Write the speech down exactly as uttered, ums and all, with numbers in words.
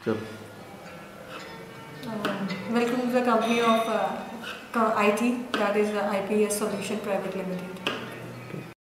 चल Welcome to the company of uh, I T, that is uh, I P S Solution Private Limited.